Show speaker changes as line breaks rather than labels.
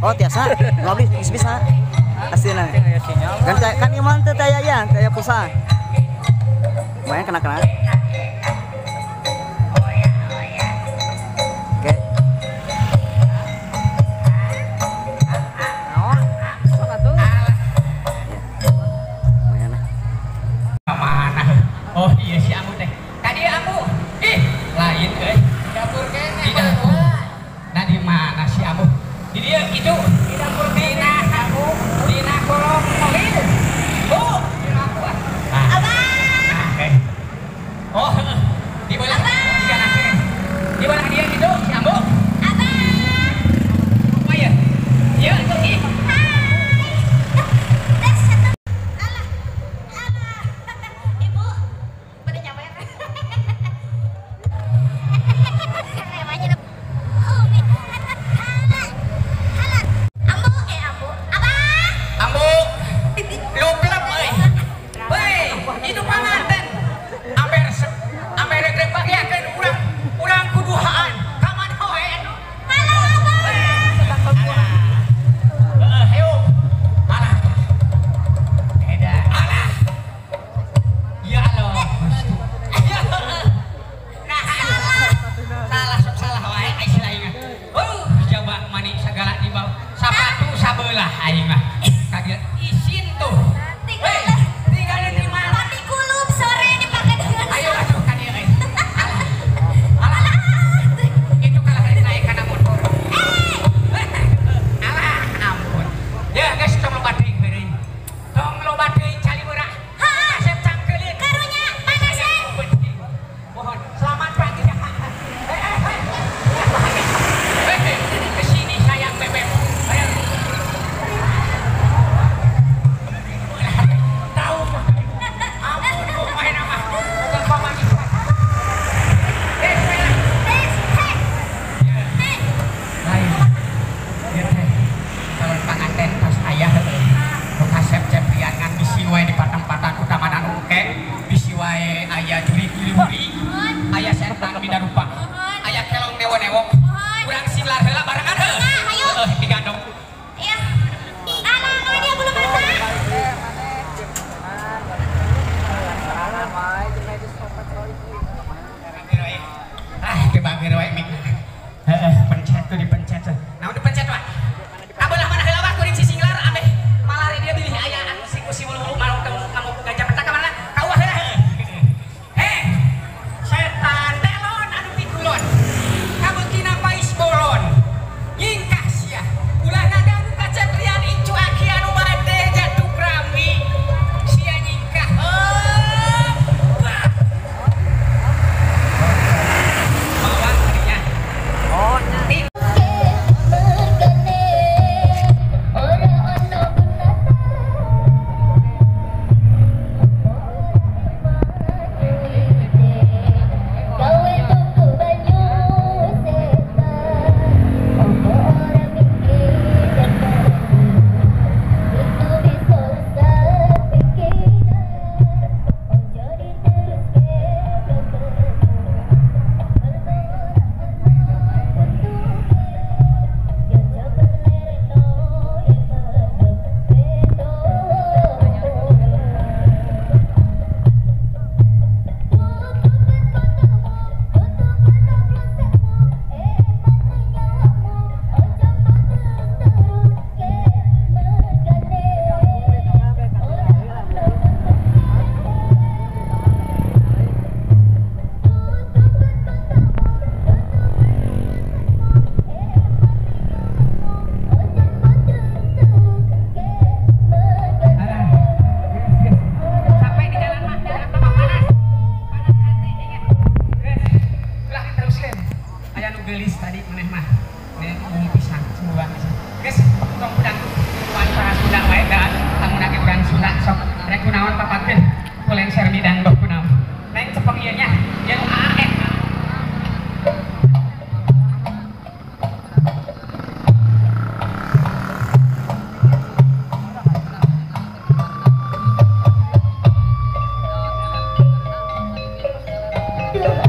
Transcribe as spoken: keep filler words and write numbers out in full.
Oh tiasa, ngopi bisa bisa. Aslinya. Kan kan iman teh taya ya, taya pulsa. Lumayan kena kena. Oke. Lumayan lah.
Mana? Oh iya si Amu teh. Tadi Amu. Ih, lain euy. Dapur kene. Di dapur. Nah di mana si Amu? Di dia itu. Di dapur kene. Amu. Dina kolong mobil. Bu, di aku. Abang. Eh. Oh, di mana? Di kana kene. Di mana dia gitu si Amu? Abang. Oh iya. Iya, pergi.
Yeah.